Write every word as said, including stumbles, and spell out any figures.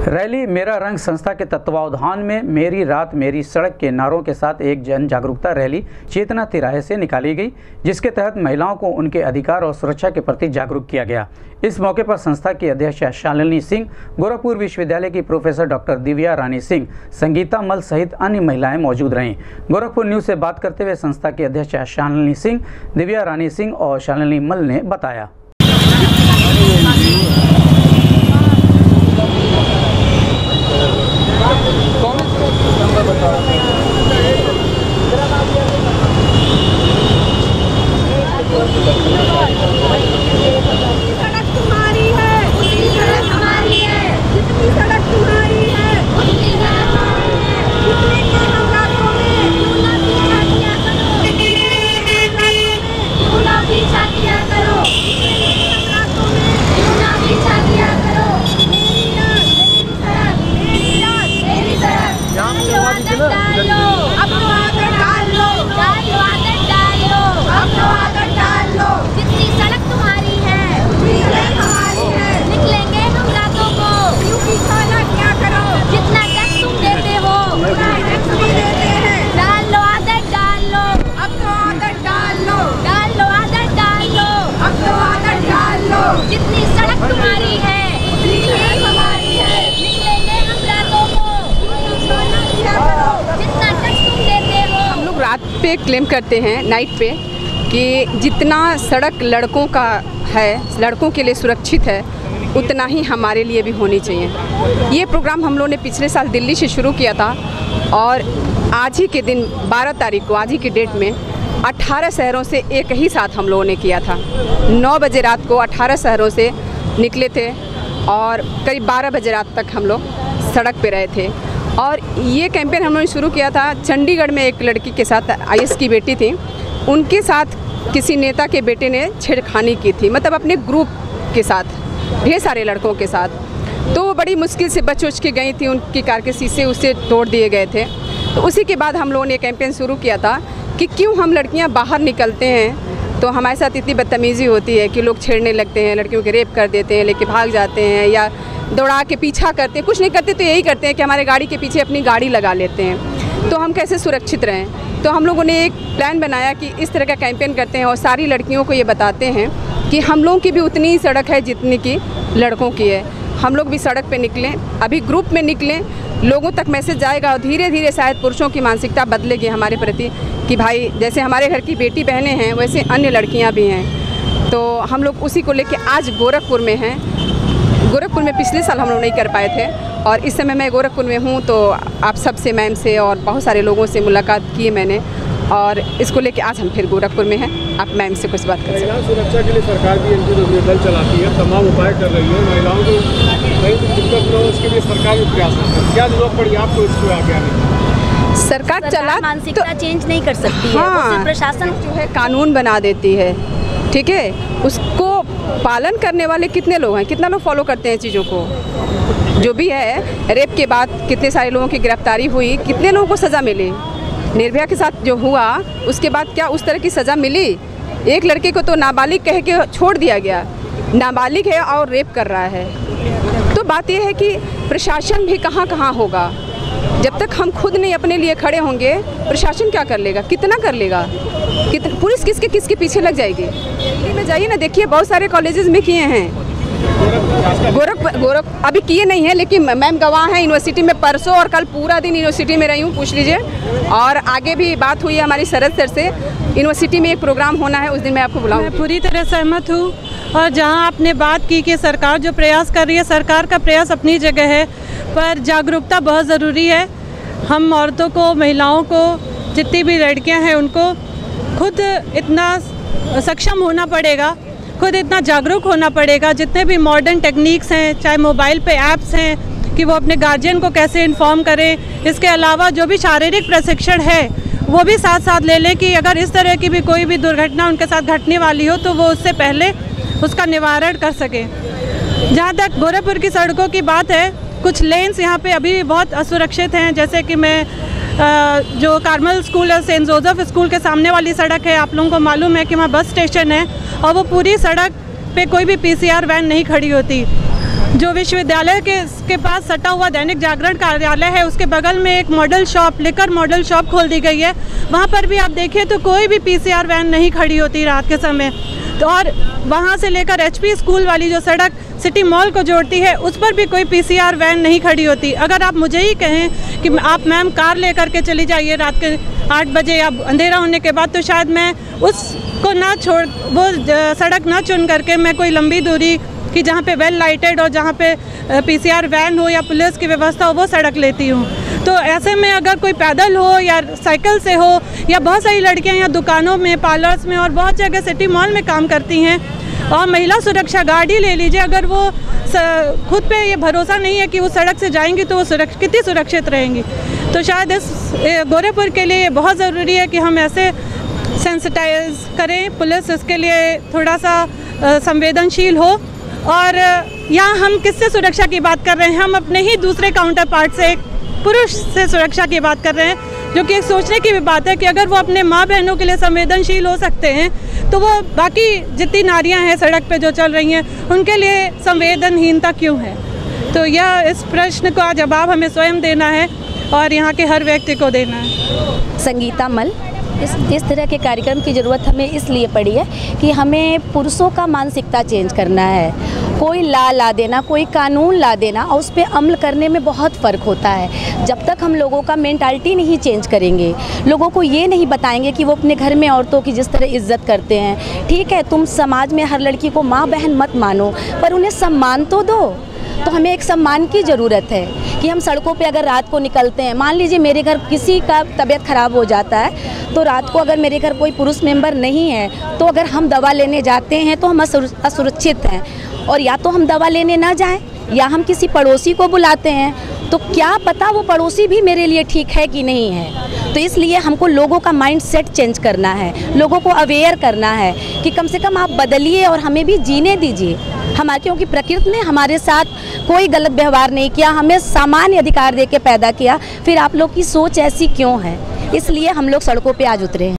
Rally मेरा रंग संस्था के तत्वावधान में मेरी रात मेरी सड़क के नारों के साथ एक जन जागरूकता रैली चेतना तिराहे से निकाली गई, जिसके तहत महिलाओं को उनके अधिकार और सुरक्षा के प्रति जागरूक किया गया। इस मौके पर संस्था की अध्यक्ष शालिनी सिंह, गोरखपुर विश्वविद्यालय की प्रोफेसर डॉक्टर दिव्या रानी सिंह, संगीता मल सहित अन्य महिलाएं मौजूद रहीं। गोरखपुर न्यूज़ से बात करते हुए संस्था की अध्यक्ष शालिनी सिंह, दिव्या रानी सिंह और शालिनी मल ने बताया। सड़क तुम्हारी है, उतनी सड़क हमारी है। जितनी सड़क तुम्हारी है, उतनी सड़क हमारी है। जितने के हम रातों में क्यों ना पीछा किया करो, क्यों ना पीछा किया करो, हम रातों में क्यों ना पीछा किया करो। मेरी रात मेरी सड़क, मेरी रात मेरी सड़क। डाल लो आदत, डाल लो अब तो आदत डाल लो, डाल लो आदत, डाल लो अब तो आदत डाल लो। जितनी सड़क तुम्हारी है, उतनी सड़क हमारी है। निकलेंगे हम रातों को, क्यों पीछा ना क्या करो। जितना टैक्स तुम देते हो, उतना टैक्स भी देते हैं। डाल लो आदत, डाल लो अब तो आदत डाल लो, डाल लो आदत, डाल लो अब तो आदत डाल लो। जितनी सड़क तुम्हारी है, उतनी सड़क हमारी है। निकलेंगे हम रातों को, क्यों पीछा ना क्या करो। जितना टैक्स तुम देते हो। हम लोग रात पे क्लेम करते हैं, नाइट पे, कि जितना सड़क लड़कों का है, लड़कों के लिए सुरक्षित है, उतना ही हमारे लिए भी होनी चाहिए। ये प्रोग्राम हम लोगों ने पिछले साल दिल्ली से शुरू किया था और आज ही के दिन बारह तारीख को, आज ही की डेट में अठारह शहरों से एक ही साथ हम लोगों ने किया था। नौ बजे रात को अठारह शहरों से निकले थे और करीब बारह बजे रात तक हम लोग सड़क पे रहे थे। और ये कैंपेन हम लोगों ने शुरू किया था चंडीगढ़ में। एक लड़की के साथ, आई ए एस की बेटी थी, उनके साथ किसी नेता के बेटे ने छेड़खानी की थी, मतलब अपने ग्रुप के साथ, ढेर सारे लड़कों के साथ। तो वो बड़ी मुश्किल से बच उच के गई थी, उनकी कार के शीशे उससे तोड़ दिए गए थे। तो उसी के बाद हम लोगों ने कैंपेन शुरू किया था कि क्यों हम लड़कियां बाहर निकलते हैं तो हमारे साथ इतनी बदतमीज़ी होती है कि लोग छेड़ने लगते हैं, लड़कियों के रेप कर देते हैं, लेके भाग जाते हैं या दौड़ा के पीछा करते हैं। कुछ नहीं करते तो यही करते हैं कि हमारे गाड़ी के पीछे अपनी गाड़ी लगा लेते हैं। तो हम कैसे सुरक्षित रहें। तो हम लोगों ने एक प्लान बनाया कि इस तरह का कैंपेन करते हैं और सारी लड़कियों को ये बताते हैं कि हम लोगों की भी उतनी ही सड़क है जितनी की लड़कों की है। हम लोग भी सड़क पे निकलें, अभी ग्रुप में निकलें, लोगों तक मैसेज जाएगा और धीरे धीरे शायद पुरुषों की मानसिकता बदलेगी हमारे प्रति कि भाई जैसे हमारे घर की बेटी बहनें हैं वैसे अन्य लड़कियां भी हैं। तो हम लोग उसी को लेके आज गोरखपुर में हैं। गोरखपुर में पिछले साल हम लोग नहीं कर पाए थे और इस समय मैं गोरखपुर में हूँ। तो आप सबसे, मैम से और बहुत सारे लोगों से मुलाकात की है मैंने और इसको लेके आज हम फिर गोरखपुर में हैं। आप मैम से कुछ बात कर सकते हैं। महिला सुरक्षा के लिए सरकार भी एंटी दल चलाती है, तमाम उपाय कर रही है। महिलाओं को कहीं दिक्कत न हो उसके लिए सरकार भी प्रयास करती है। क्या जरूरत पड़ी आपको इसको आगे आने की? सरकार चला मानसिकता तो, चेंज नहीं कर सकती हाँ, है। प्रशासन जो है कानून बना देती है, ठीक है, उसको पालन करने वाले कितने लोग हैं, कितना लोग फॉलो करते हैं चीज़ों को। जो भी है, रेप के बाद कितने सारे लोगों की गिरफ्तारी हुई, कितने लोगों को सज़ा मिली। निर्भया के साथ जो हुआ उसके बाद क्या उस तरह की सज़ा मिली? एक लड़के को तो नाबालिग कह के छोड़ दिया गया, नाबालिग है और रेप कर रहा है। तो बात यह है कि प्रशासन भी कहाँ कहाँ होगा। जब तक हम खुद नहीं अपने लिए खड़े होंगे, प्रशासन क्या कर लेगा, कितना कर लेगा, कितना पुलिस किसके किसके पीछे लग जाएगी। दिल्ली में जाइए ना, देखिए बहुत सारे कॉलेजेस में किए हैं, गोरख गोरख अभी किए नहीं है, लेकिन मैम गवाह हैं। यूनिवर्सिटी में परसों और कल पूरा दिन यूनिवर्सिटी में रही हूँ, पूछ लीजिए। और आगे भी बात हुई है हमारी शरद सर से, यूनिवर्सिटी में एक प्रोग्राम होना है, उस दिन मैं आपको बुलाऊँ। मैं पूरी तरह सहमत हूँ। और जहाँ आपने बात की कि सरकार जो प्रयास कर रही है, सरकार का प्रयास अपनी जगह है, पर जागरूकता बहुत ज़रूरी है। हम औरतों को, महिलाओं को, जितनी भी लड़कियाँ हैं उनको खुद इतना सक्षम होना पड़ेगा, खुद इतना जागरूक होना पड़ेगा। जितने भी मॉडर्न टेक्निक्स हैं, चाहे मोबाइल पे ऐप्स हैं, कि वो अपने गार्जियन को कैसे इन्फॉर्म करें। इसके अलावा जो भी शारीरिक प्रशिक्षण है वो भी साथ साथ ले लें कि अगर इस तरह की भी कोई भी दुर्घटना उनके साथ घटने वाली हो तो वो उससे पहले उसका निवारण कर सकें। जहाँ तक गोरखपुर की सड़कों की बात है, कुछ लेन्स यहाँ पे अभी बहुत असुरक्षित हैं। जैसे कि मैं जो कार्मल स्कूल है, सेंट जोसेफ स्कूल के सामने वाली सड़क है, आप लोगों को मालूम है कि वहाँ बस स्टेशन है और वो पूरी सड़क पे कोई भी पी सी आर वैन नहीं खड़ी होती। जो विश्वविद्यालय के के पास सटा हुआ दैनिक जागरण कार्यालय है, उसके बगल में एक model shop, liquor model shop खोल दी गई है। वहाँ पर भी आप देखिए तो कोई भी पीसीआर वैन नहीं खड़ी होती रात के समय। तो और वहाँ से लेकर एचपी स्कूल वाली जो सड़क सिटी मॉल को जोड़ती है, उस पर भी कोई पीसीआर वैन नहीं खड़ी होती। अगर आप मुझे ही कहें कि आप मैम कार लेकर के चली जाइए रात के आठ बजे या अंधेरा होने के बाद, तो शायद मैं उसको ना छोड़ वो सड़क ना चुन करके मैं कोई लंबी दूरी कि जहाँ पे वेल लाइटेड और जहाँ पे पीसीआर वैन हो या पुलिस की व्यवस्था हो, वो सड़क लेती हूँ। तो ऐसे में अगर कोई पैदल हो या साइकिल से हो, या बहुत सारी लड़कियाँ यहाँ दुकानों में, पार्लर्स में और बहुत जगह सिटी मॉल में काम करती हैं, और महिला सुरक्षा गार्ड ही ले लीजिए, अगर वो खुद पे ये भरोसा नहीं है कि वो सड़क से जाएंगी तो वो सुरक्ष कितनी सुरक्षित रहेंगी। तो शायद इस गोरखपुर के लिए बहुत ज़रूरी है कि हम ऐसे सेंसिटाइज करें, पुलिस इसके लिए थोड़ा सा संवेदनशील हो। और यहाँ हम किससे सुरक्षा की बात कर रहे हैं? हम अपने ही दूसरे काउंटर पार्ट से, एक पुरुष से सुरक्षा की बात कर रहे हैं, जो कि एक सोचने की भी बात है कि अगर वो अपने माँ बहनों के लिए संवेदनशील हो सकते हैं तो वो बाकी जितनी नारियाँ हैं सड़क पे जो चल रही हैं, उनके लिए संवेदनहीनता क्यों है? तो यह इस प्रश्न का जवाब हमें स्वयं देना है और यहाँ के हर व्यक्ति को देना है। संगीता मल। इस इस तरह के कार्यक्रम की ज़रूरत हमें इसलिए पड़ी है कि हमें पुरुषों का मानसिकता चेंज करना है। कोई ला ला देना, कोई कानून ला देना और उस पर अमल करने में बहुत फ़र्क होता है। जब तक हम लोगों का मेंटालिटी नहीं चेंज करेंगे, लोगों को ये नहीं बताएंगे कि वो अपने घर में औरतों की जिस तरह इज्जत करते हैं, ठीक है तुम समाज में हर लड़की को माँ बहन मत मानो, पर उन्हें सम्मान तो दो। तो हमें एक सम्मान की ज़रूरत है कि हम सड़कों पे अगर रात को निकलते हैं, मान लीजिए मेरे घर किसी का तबीयत ख़राब हो जाता है, तो रात को अगर मेरे घर कोई पुरुष मेंबर नहीं है, तो अगर हम दवा लेने जाते हैं तो हम असुरक्षित हैं। और या तो हम दवा लेने ना जाएं, या हम किसी पड़ोसी को बुलाते हैं, तो क्या पता वो पड़ोसी भी मेरे लिए ठीक है कि नहीं है। तो इसलिए हमको लोगों का माइंड सेट चेंज करना है, लोगों को अवेयर करना है कि कम से कम आप बदलिए और हमें भी जीने दीजिए। हमारे क्योंकि प्रकृति ने हमारे साथ कोई गलत व्यवहार नहीं किया, हमें सामान्य अधिकार दे के पैदा किया, फिर आप लोग की सोच ऐसी क्यों है? इसलिए हम लोग सड़कों पे आज उतरे हैं।